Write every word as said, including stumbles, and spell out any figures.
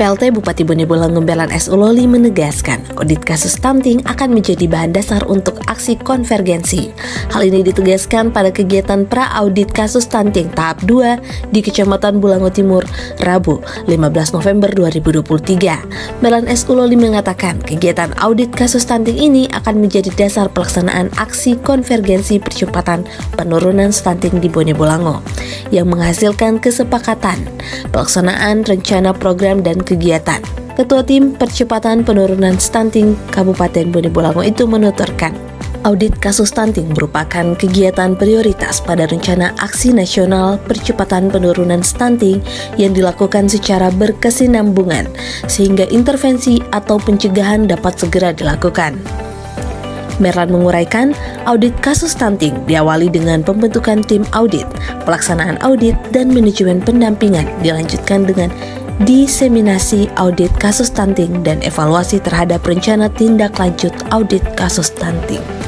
L T Bupati Bone Bolango Merlan S. Uloli menegaskan audit kasus stunting akan menjadi bahan dasar untuk aksi konvergensi. Hal ini ditegaskan pada kegiatan pra-audit kasus stunting tahap dua di Kecamatan Bolango Timur, Rabu, lima belas November dua ribu dua puluh tiga. Merlan S. Uloli mengatakan kegiatan audit kasus stunting ini akan menjadi dasar pelaksanaan aksi konvergensi percepatan penurunan stunting di Bone Bolango yang menghasilkan kesepakatan pelaksanaan rencana program dan kegiatan. Ketua Tim Percepatan Penurunan Stunting Kabupaten Bone Bolango itu menuturkan, audit kasus stunting merupakan kegiatan prioritas pada rencana aksi nasional percepatan penurunan stunting yang dilakukan secara berkesinambungan sehingga intervensi atau pencegahan dapat segera dilakukan. Merlan menguraikan, audit kasus stunting diawali dengan pembentukan tim audit, pelaksanaan audit, dan manajemen pendampingan dilanjutkan dengan diseminasi audit kasus stunting dan evaluasi terhadap rencana tindak lanjut audit kasus stunting.